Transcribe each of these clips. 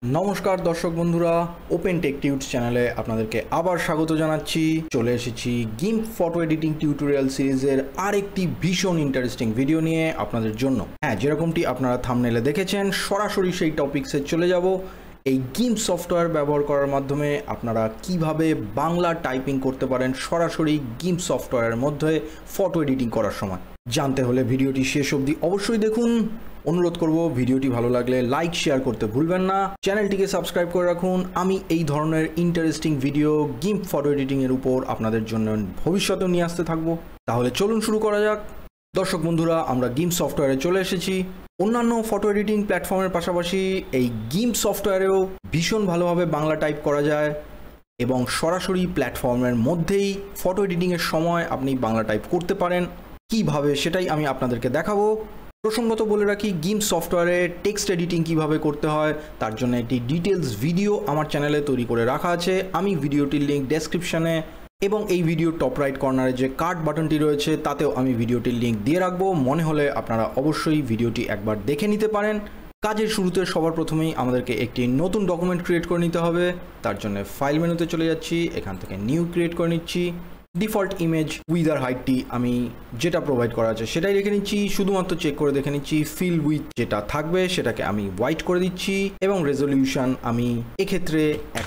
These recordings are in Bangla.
নমস্কার দর্শক বন্ধুরা, ওপেন টেক টিউটস চ্যানেলে আপনাদেরকে আবার স্বাগত জানাচ্ছি। চলে এসেছি গিম্প ফটো এডিটিং টিউটোরিয়াল সিরিজের আরেকটি ভীষণ ইন্টারেস্টিং ভিডিও নিয়ে আপনাদের জন্য। যেরকমটি আপনারা থাম্বনেলে দেখেছেন, সরাসরি সেই টপিকসে চলে যাব। এই গিম্প সফটওয়্যার ব্যবহার করার মাধ্যমে আপনারা কিভাবে বাংলা টাইপিং করতে পারেন সরাসরি গিম্প সফটওয়্যারের মধ্যে ফটো এডিটিং করার সময়। জানতে হলে ভিডিওটি শেষ অবধি অবশ্যই দেখুন। অনুরোধ করব, ভিডিওটি ভালো লাগলে লাইক শেয়ার করতে ভুলবেন না। চ্যানেলটিকে সাবস্ক্রাইব করে রাখুন। আমি এই ধরনের ইন্টারেস্টিং ভিডিও গিম্প ফটো এডিটিংয়ের উপর আপনাদের জন্য ভবিষ্যতেও নিয়ে আসতে থাকবো। তাহলে চলুন শুরু করা যাক। দর্শক বন্ধুরা, আমরা গিম্প সফটওয়্যারে চলে এসেছি। অন্যান্য ফটো এডিটিং প্ল্যাটফর্মের পাশাপাশি এই গিম্প সফটওয়্যারেও ভীষণ ভালোভাবে বাংলা টাইপ করা যায় এবং সরাসরি প্ল্যাটফর্মের মধ্যেই ফটো এডিটিংয়ের সময় আপনি বাংলা টাইপ করতে পারেন। কিভাবে সেটাই আমি আপনাদেরকে দেখাবো। প্রসঙ্গত বলে রাখি, গিম্প সফটওয়্যারে টেক্সট এডিটিং কিভাবে করতে হয় তার জন্য একটি ডিটেলস ভিডিও আমার চ্যানেলে তৈরি করে রাখা আছে। আমি ভিডিওটির লিঙ্ক ডেসক্রিপশানে এবং এই ভিডিওর টপ রাইট কর্নারে যে কার্ড বাটনটি রয়েছে তাতেও আমি ভিডিওটির লিঙ্ক দিয়ে রাখবো। মনে হলে আপনারা অবশ্যই ভিডিওটি একবার দেখে নিতে পারেন। কাজের শুরুতে সবার প্রথমেই আমাদেরকে একটি নতুন ডকুমেন্ট ক্রিয়েট করে নিতে হবে। তার জন্য ফাইল মেনুতে চলে যাচ্ছি, এখান থেকে নিউ ক্রিয়েট করে নিচ্ছি। ডিফল্ট ইমেজ উইথ আর হাইটটি আমি যেটা প্রোভাইড করা আছে সেটাই রেখে নিচ্ছি। শুধুমাত্র চেক করে দেখে নিচ্ছি ফিল উইথ যেটা থাকবে সেটাকে আমি হোয়াইট করে দিচ্ছি এবং রেজলিউশন আমি এক্ষেত্রে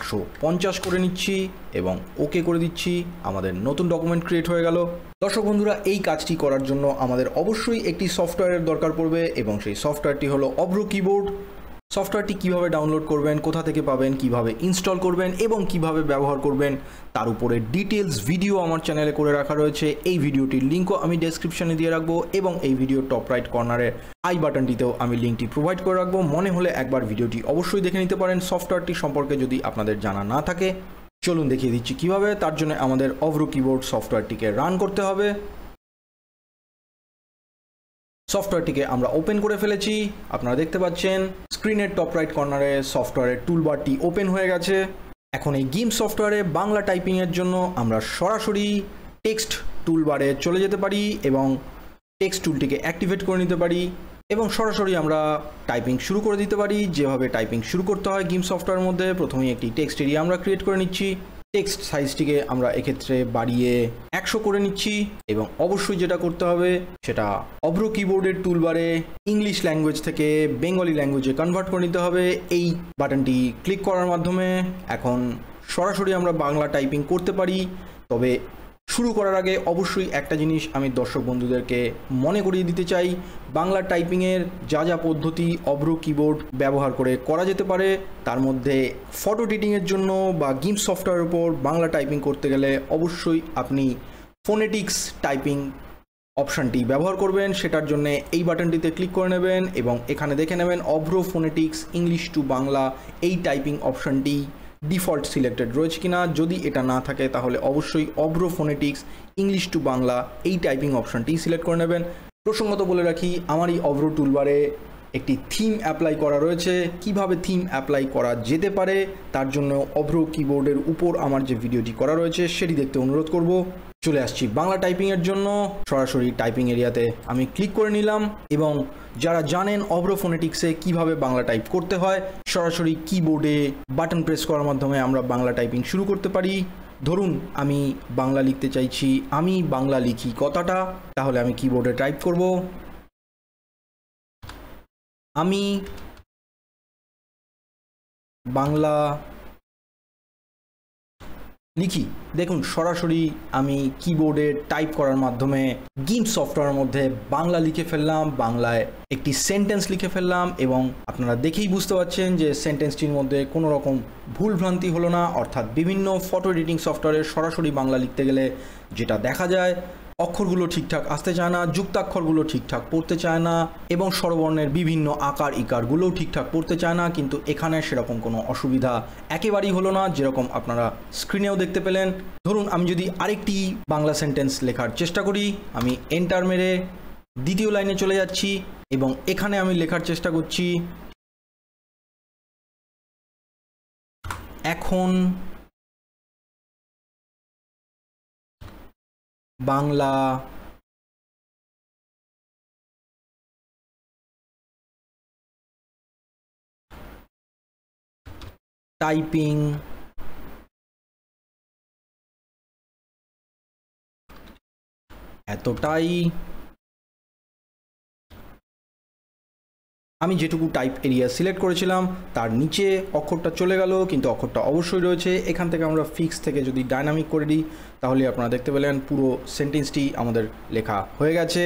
150 করে নিচ্ছি এবং ওকে করে দিচ্ছি। আমাদের নতুন ডকুমেন্ট ক্রিয়েট হয়ে গেল। দর্শক বন্ধুরা, এই কাজটি করার জন্য আমাদের অবশ্যই একটি সফটওয়্যারের দরকার পড়বে এবং সেই সফটওয়্যারটি হলো অভ্র কিবোর্ড। সফটওয়্যারটি কিভাবে ডাউনলোড করবেন, কোথা থেকে পাবেন, কিভাবে ইনস্টল করবেন এবং কিভাবে ব্যবহার করবেন তার উপরে ডিটেলস ভিডিও আমার চ্যানেলে করে রাখা রয়েছে। এই ভিডিওটির লিঙ্কও আমি ডেসক্রিপশনে দিয়ে রাখবো এবং এই ভিডিওর টপ রাইট কর্নারে আই বাটনটিতেও আমি লিঙ্কটি প্রোভাইড করে রাখবো। মনে হলে একবার ভিডিওটি অবশ্যই দেখে নিতে পারেন সফটওয়্যারটি সম্পর্কে যদি আপনাদের জানা না থাকে। চলুন দেখিয়ে দিচ্ছি কিভাবে। তার জন্য আমাদের অভ্র কিবোর্ড সফটওয়্যারটিকে রান করতে হবে। সফটওয়্যারটিকে আমরা ওপেন করে ফেলেছি। আপনারা দেখতে পাচ্ছেন স্ক্রিনের টপ রাইট কর্নারে সফটওয়্যারের টুলবারটি ওপেন হয়ে গেছে। এখন এই গিম্প সফটওয়্যারে বাংলা টাইপিংয়ের জন্য আমরা সরাসরি টেক্সট টুলবারে চলে যেতে পারি এবং টেক্সট টুলটিকে অ্যাক্টিভেট করে নিতে পারি এবং সরাসরি আমরা টাইপিং শুরু করে দিতে পারি। যেভাবে টাইপিং শুরু করতে হয় গিম্প সফটওয়্যারের মধ্যে, প্রথমেই একটি টেক্সট এরিয়া আমরা ক্রিয়েট করে নিচ্ছি। টেক্সট সাইজটিকে আমরা এক্ষেত্রে বাড়িয়ে 100 করে নিচ্ছি এবং অবশ্যই যেটা করতে হবে সেটা অভ্র কিবোর্ডের টুলবারে ইংলিশ ল্যাঙ্গুয়েজ থেকে বেঙ্গলি ল্যাঙ্গুয়েজে কনভার্ট করে নিতে হবে। এই বাটনটি ক্লিক করার মাধ্যমে এখন সরাসরি আমরা বাংলা টাইপিং করতে পারি। তবে শুরু করার আগে অবশ্যই একটা জিনিস আমি দর্শক বন্ধুদেরকে মনে করিয়ে দিতে চাই, বাংলা টাইপিংয়ের যা যা পদ্ধতি অভ্র কিবোর্ড ব্যবহার করে করা যেতে পারে তার মধ্যে ফটো এডিটিংয়ের জন্য বা গিম্প সফটওয়্যারের উপর বাংলা টাইপিং করতে গেলে অবশ্যই আপনি ফোনেটিক্স টাইপিং অপশানটি ব্যবহার করবেন। সেটার জন্য এই বাটনটিতে ক্লিক করে নেবেন এবং এখানে দেখে নেবেন Avro phonetics English to Bangla এই টাইপিং অপশানটি ডিফল্ট সিলেক্টেড রয়েছে কিনা। যদি এটা না থাকে তাহলে অবশ্যই Avro phonetics English to Bangla এই টাইপিং অপশানটি সিলেক্ট করে নেবেন। প্রসঙ্গত বলে রাখি, আমার এই অভ্র টুলবারে একটি থিম অ্যাপ্লাই করা রয়েছে। কিভাবে থিম অ্যাপ্লাই করা যেতে পারে তার জন্য অভ্র কিবোর্ডের উপর আমার যে ভিডিওটি করা রয়েছে সেটি দেখতে অনুরোধ করব। চলে আসছি বাংলা টাইপিংয়ের জন্য। সরাসরি টাইপিং এরিয়াতে আমি ক্লিক করে নিলাম এবং যারা জানেন অভ্র ফোনেটিক্সে কিভাবে বাংলা টাইপ করতে হয়, সরাসরি কিবোর্ডে বাটন প্রেস করার মাধ্যমে আমরা বাংলা টাইপিং শুরু করতে পারি। ধরুন আমি বাংলা লিখতে চাইছি, আমি বাংলা লিখি কথাটা, তাহলে আমি কিবোর্ডে টাইপ করব আমি বাংলা লিখি। দেখুন সরাসরি আমি কিবোর্ডে টাইপ করার মাধ্যমে গিম্প সফটওয়্যারের মধ্যে বাংলা লিখে ফেললাম, বাংলায় একটি সেন্টেন্স লিখে ফেললাম এবং আপনারা দেখেই বুঝতে পারছেন যে সেন্টেন্সটির মধ্যে কোনো রকম ভুলভ্রান্তি হলো না। অর্থাৎ বিভিন্ন ফটো এডিটিং সফটওয়্যারে সরাসরি বাংলা লিখতে গেলে যেটা দেখা যায়, অক্ষরগুলো ঠিকঠাক আসতে চায় না, যুক্তাক্ষরগুলো ঠিকঠাক পড়তে চায় না এবং স্বরবর্ণের বিভিন্ন আকার ইকারগুলোও ঠিকঠাক পড়তে চায় না। কিন্তু এখানে সেরকম কোনো অসুবিধা একেবারেই হলো না, যেরকম আপনারা স্ক্রিনেও দেখতে পেলেন। ধরুন আমি যদি আরেকটি বাংলা সেন্টেন্স লেখার চেষ্টা করি, আমি এন্টার মেরে দ্বিতীয় লাইনে চলে যাচ্ছি এবং এখানে আমি লেখার চেষ্টা করছি এখন বাংলা টাইপিং এতটাই। আমি যেটুকু টাইপ এরিয়া সিলেক্ট করেছিলাম তার নিচে অক্ষরটা চলে গেল, কিন্তু অক্ষরটা অবশ্যই রয়েছে। এখান থেকে আমরা ফিক্স থেকে যদি ডাইনামিক করে দিই তাহলে আপনারা দেখতে পেলেন পুরো সেন্টেন্সটি আমাদের লেখা হয়ে গেছে।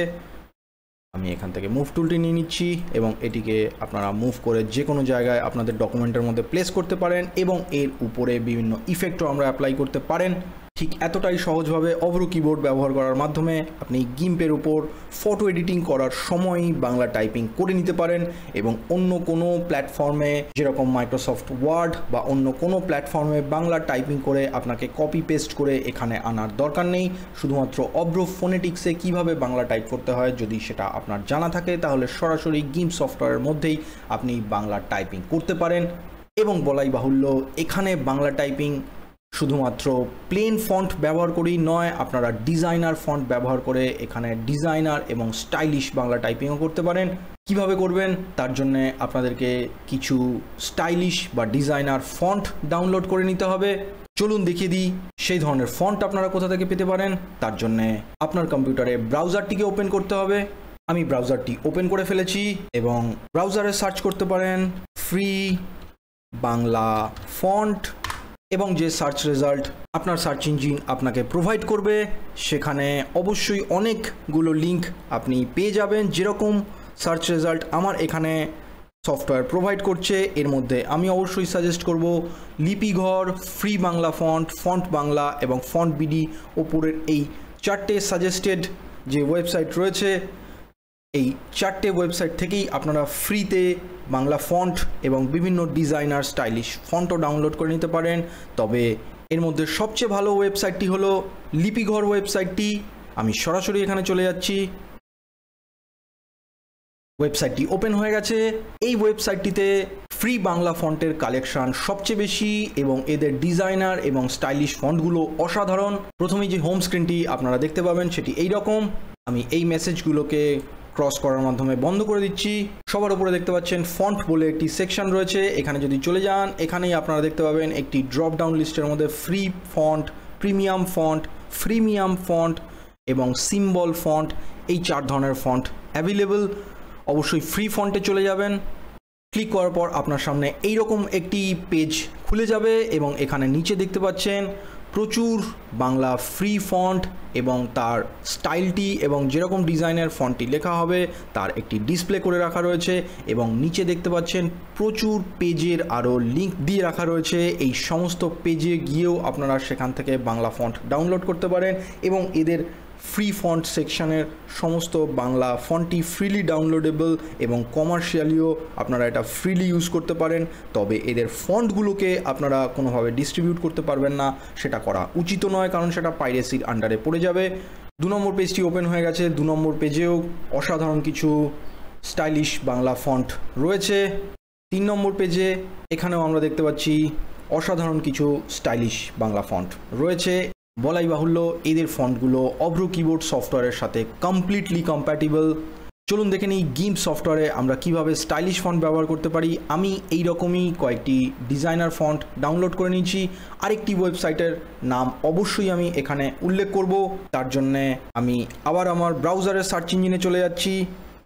আমি এখান থেকে মুভ টুলটি নিয়ে নিচ্ছি এবং এটিকে আপনারা মুভ করে যে কোনো জায়গায় আপনাদের ডকুমেন্টের মধ্যে প্লেস করতে পারেন এবং এর উপরে বিভিন্ন ইফেক্টও আমরা অ্যাপ্লাই করতে পারেন। ঠিক এতটাই সহজভাবে অভ্র কিবোর্ড ব্যবহার করার মাধ্যমে আপনি গিম্পের উপর ফটো এডিটিং করার সময়ই বাংলা টাইপিং করে নিতে পারেন এবং অন্য কোনো প্ল্যাটফর্মে যেরকম মাইক্রোসফট ওয়ার্ড বা অন্য কোনো প্ল্যাটফর্মে বাংলা টাইপিং করে আপনাকে কপি পেস্ট করে এখানে আনার দরকার নেই। শুধুমাত্র অভ্র ফোনেটিক্সে কিভাবে বাংলা টাইপ করতে হয় যদি সেটা আপনার জানা থাকে তাহলে সরাসরি গিম্প সফটওয়্যারের মধ্যেই আপনি বাংলা টাইপিং করতে পারেন। এবং বলাই বাহুল্য, এখানে বাংলা টাইপিং শুধুমাত্র প্লেন ফন্ট ব্যবহার করেই নয়, আপনারা ডিজাইনার ফন্ট ব্যবহার করে এখানে ডিজাইনার এবং স্টাইলিশ বাংলা টাইপিংও করতে পারেন। কিভাবে করবেন তার জন্য আপনাদেরকে কিছু স্টাইলিশ বা ডিজাইনার ফন্ট ডাউনলোড করে নিতে হবে। চলুন দেখিয়ে দিই সেই ধরনের ফন্ট আপনারা কোথা থেকে পেতে পারেন। তার জন্য আপনার কম্পিউটারে ব্রাউজারটিকে ওপেন করতে হবে। আমি ব্রাউজারটি ওপেন করে ফেলেছি এবং ব্রাউজারে সার্চ করতে পারেন ফ্রি বাংলা ফন্ট এবং যে সার্চ রেজাল্ট আপনার সার্চ ইঞ্জিন আপনাকে প্রোভাইড করবে সেখানে অবশ্যই অনেকগুলো লিঙ্ক আপনি পেয়ে যাবেন। যেরকম সার্চ রেজাল্ট আমার এখানে সফটওয়্যার প্রোভাইড করছে এর মধ্যে আমি অবশ্যই সাজেস্ট করব Lipighor, free Bangla font, font Bangla এবং ফন্ট বিডি। ওপরের এই চারটে সাজেস্টেড যে ওয়েবসাইট রয়েছে এই চারটে ওয়েবসাইট থেকেই আপনারা ফ্রিতে বাংলা ফন্ট এবং বিভিন্ন ডিজাইনার স্টাইলিশ ফন্টও ডাউনলোড করে নিতে পারেন। তবে এর মধ্যে সবচেয়ে ভালো ওয়েবসাইটটি হলো লিপিঘর ওয়েবসাইটটি। আমি সরাসরি এখানে চলে যাচ্ছি। ওয়েবসাইটটি ওপেন হয়ে গেছে। এই ওয়েবসাইটটিতে ফ্রি বাংলা ফন্টের কালেকশন সবচেয়ে বেশি এবং এদের ডিজাইনার এবং স্টাইলিশ ফন্টগুলো অসাধারণ। প্রথমেই যে হোম স্ক্রিনটি আপনারা দেখতে পাবেন সেটি এই রকম। আমি এই মেসেজগুলোকে ক্রস করার মাধ্যমে বন্ধ করে দিচ্ছি। সবার উপরে দেখতে পাচ্ছেন ফন্ট বলে একটি সেকশন রয়েছে। এখানে যদি চলে যান এখানেই আপনারা দেখতে পাবেন একটি ড্রপ ডাউন লিস্টের মধ্যে free font, premium font, freemium font এবং সিম্বল ফন্ট, এই চার ধরনের ফন্ট অ্যাভেলেবল। অবশ্যই ফ্রি ফন্টে চলে যাবেন। ক্লিক করার পর আপনার সামনে এইরকম একটি পেজ খুলে যাবে এবং এখানে নিচে দেখতে পাচ্ছেন প্রচুর বাংলা ফ্রি ফন্ট এবং তার স্টাইলটি এবং যেরকম ডিজাইনের ফন্টটি লেখা হবে তার একটি ডিসপ্লে করে রাখা রয়েছে এবং নিচে দেখতে পাচ্ছেন প্রচুর পেজের আরও লিঙ্ক দিয়ে রাখা রয়েছে। এই সমস্ত পেজে গিয়েও আপনারা সেখান থেকে বাংলা ফন্ট ডাউনলোড করতে পারেন এবং এদের ফ্রি ফন্ট সেকশনের সমস্ত বাংলা ফন্টই ফ্রিলি ডাউনলোডেবল এবং কমার্শিয়ালিও আপনারা এটা ফ্রিলি ইউজ করতে পারেন। তবে এদের ফন্টগুলোকে আপনারা কোনোভাবে ডিস্ট্রিবিউট করতে পারবেন না, সেটা করা উচিত নয় কারণ সেটা পাইরেসির আন্ডারে পড়ে যাবে। 2 নম্বর পেজটি ওপেন হয়ে গেছে। 2 নম্বর পেজেও অসাধারণ কিছু স্টাইলিশ বাংলা ফন্ট রয়েছে। 3 নম্বর পেজে এখানেও আমরা দেখতে পাচ্ছি অসাধারণ কিছু স্টাইলিশ বাংলা ফন্ট রয়েছে। বলাই বাহুল্য এদের ফন্টগুলো অভ্র কিবোর্ড সফটওয়্যারের সাথে কমপ্লিটলি কম্প্যাটিবল। চলুন দেখে নিই গিম্প সফটওয়্যারে আমরা কিভাবে স্টাইলিশ ফন্ট ব্যবহার করতে পারি। আমি এই রকমই কয়েকটি ডিজাইনার ফন্ট ডাউনলোড করে নিয়েছি। আরেকটি ওয়েবসাইটের নাম অবশ্যই আমি এখানে উল্লেখ করব। তার জন্যে আমি আবার আমার ব্রাউজারের সার্চ ইঞ্জিনে চলে যাচ্ছি।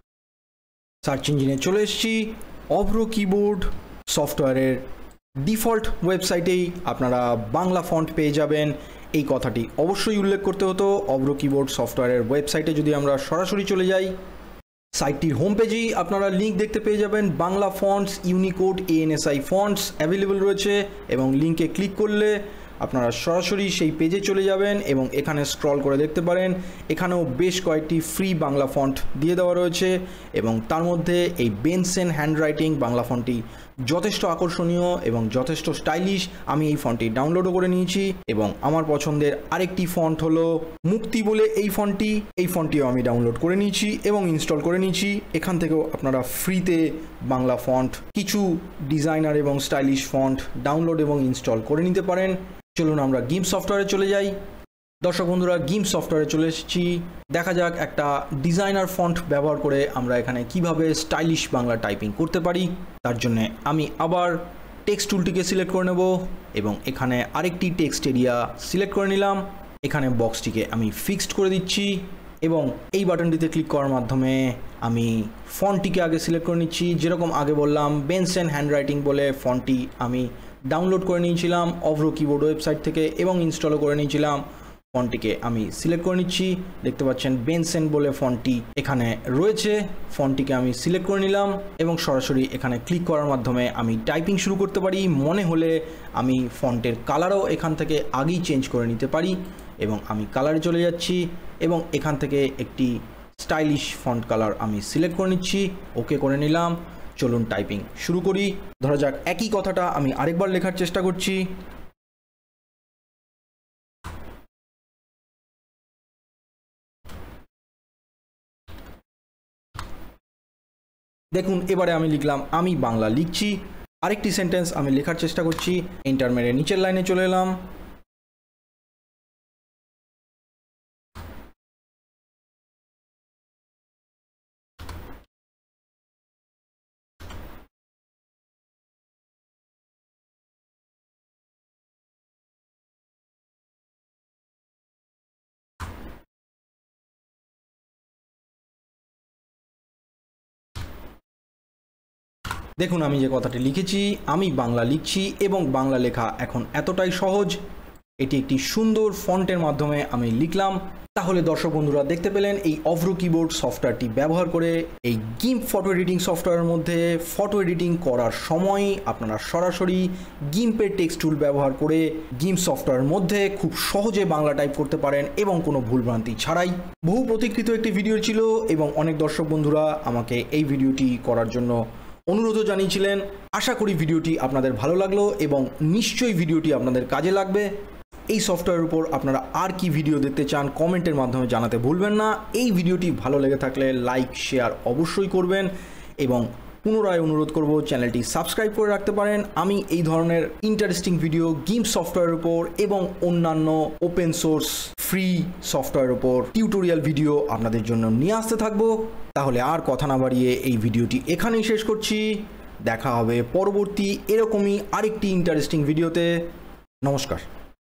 সার্চ ইঞ্জিনে চলে এসেছি। অভ্র কিবোর্ড সফটওয়্যারের ডিফল্ট ওয়েবসাইটেই আপনারা বাংলা ফন্ট পেয়ে যাবেন। এই কথাটি অবশ্যই উল্লেখ করতে হতো। অভ্র কিবোর্ড সফটওয়্যারের ওয়েবসাইটে যদি আমরা সরাসরি চলে যাই সাইটটির হোম পেজেই আপনারা লিঙ্ক দেখতে পেয়ে যাবেন। Bangla fonts, Unicode, ANSI fonts available রয়েছে এবং লিঙ্কে ক্লিক করলে আপনারা সরাসরি সেই পেজে চলে যাবেন এবং এখানে স্ক্রল করে দেখতে পারেন এখানেও বেশ কয়েকটি ফ্রি বাংলা ফন্ট দিয়ে দেওয়া রয়েছে এবং তার মধ্যে এই বেনসেন হ্যান্ডরাইটিং বাংলা ফন্টটি যথেষ্ট আকর্ষণীয় এবং যথেষ্ট স্টাইলিশ। আমি এই ফন্টটি ডাউনলোডও করে নিয়েছি এবং আমার পছন্দের আরেকটি ফন্ট হলো মুক্তি বলে এই ফন্টটিও আমি ডাউনলোড করে নিয়েছি এবং ইনস্টল করে নিয়েছি। এখান থেকেও আপনারা ফ্রিতে বাংলা ফন্ট, কিছু ডিজাইনার এবং স্টাইলিশ ফন্ট ডাউনলোড এবং ইনস্টল করে নিতে পারেন। চলুন আমরা গিম্প সফটওয়্যারে চলে যাই। দর্শক বন্ধুরা, গিম্প সফটওয়্যারে চলে এসেছি। দেখা যাক একটা ডিজাইনার ফন্ট ব্যবহার করে আমরা এখানে কিভাবে স্টাইলিশ বাংলা টাইপিং করতে পারি। তার জন্য আমি আবার টেক্সট টুলটিকে সিলেক্ট করে নেব এবং এখানে আরেকটি টেক্সট এরিয়া সিলেক্ট করে নিলাম। এখানে বক্সটিকে আমি ফিক্সড করে দিচ্ছি এবং এই বাটনটিতে ক্লিক করার মাধ্যমে আমি ফন্টটিকে আগে সিলেক্ট করে নিচ্ছি। যেরকম আগে বললাম বেনসেন হ্যান্ডরাইটিং বলে ফন্টটি আমি ডাউনলোড করে নিয়েছিলাম অভ্রো কিবোর্ড ওয়েবসাইট থেকে এবং ইনস্টলও করে নিয়েছিলাম। ফন্টটিকে আমি সিলেক্ট করে নিচ্ছি। দেখতে পাচ্ছেন বেনসেন বলে ফন্টটি এখানে রয়েছে। ফন্টটিকে আমি সিলেক্ট করে নিলাম এবং সরাসরি এখানে ক্লিক করার মাধ্যমে আমি টাইপিং শুরু করতে পারি। মনে হলে আমি ফন্টের কালারও এখান থেকে আগেই চেঞ্জ করে নিতে পারি এবং আমি কালারে চলে যাচ্ছি এবং এখান থেকে একটি স্টাইলিশ ফন্ট কালার আমি সিলেক্ট করে নিচ্ছি। ওকে করে নিলাম। চলুন টাইপিং শুরু করি। ধরা যাক একই কথাটা আমি আরেকবার লেখার চেষ্টা করছি। দেখুন এবারে আমি লিখলাম আমি বাংলা লিখছি। আরেকটি সেন্টেন্স আমি লেখার চেষ্টা করছি। এন্টার মেরে নিচের লাইনে চলে এলাম। দেখুন আমি যে কথাটি লিখেছি আমি বাংলা লিখছি এবং বাংলা লেখা এখন এতটাই সহজ। এটি একটি সুন্দর ফন্টের মাধ্যমে আমি লিখলাম। তাহলে দর্শক বন্ধুরা দেখতে পেলেন এই অভ্রো কিবোর্ড সফটওয়্যারটি ব্যবহার করে এই গিম্প ফটো এডিটিং সফটওয়্যারের মধ্যে ফটো এডিটিং করার সময় আপনারা সরাসরি গিম্পের টেক্সট টুল ব্যবহার করে গিম্প সফটওয়্যারের মধ্যে খুব সহজে বাংলা টাইপ করতে পারেন এবং কোনো ভুলভ্রান্তি ছাড়াই। বহু প্রতীক্ষিত একটি ভিডিও ছিল এবং অনেক দর্শক বন্ধুরা আমাকে এই ভিডিওটি করার জন্য অনুরোধও জানিয়েছিলেন। আশা করি ভিডিওটি আপনাদের ভালো লাগলো এবং নিশ্চয়ই ভিডিওটি আপনাদের কাজে লাগবে। এই সফটওয়্যারের উপর আপনারা আর কি ভিডিও দেখতে চান কমেন্টের মাধ্যমে জানাতে ভুলবেন না। এই ভিডিওটি ভালো লেগে থাকলে লাইক শেয়ার অবশ্যই করবেন এবং পুনরায় অনুরোধ করব চ্যানেলটি সাবস্ক্রাইব করে রাখতে পারেন। আমি এই ধরনের ইন্টারেস্টিং ভিডিও গিম্প সফটওয়্যারের উপর এবং অন্যান্য ওপেন সোর্স ফ্রি সফটওয়্যারের উপর টিউটোরিয়াল ভিডিও আপনাদের জন্য নিয়ে আসতে থাকবো। তাহলে আর কথা না বাড়িয়ে এই ভিডিওটি এখানেই শেষ করছি। দেখা হবে পরবর্তী এরকমই আরেকটি ইন্টারেস্টিং ভিডিওতে। নমস্কার।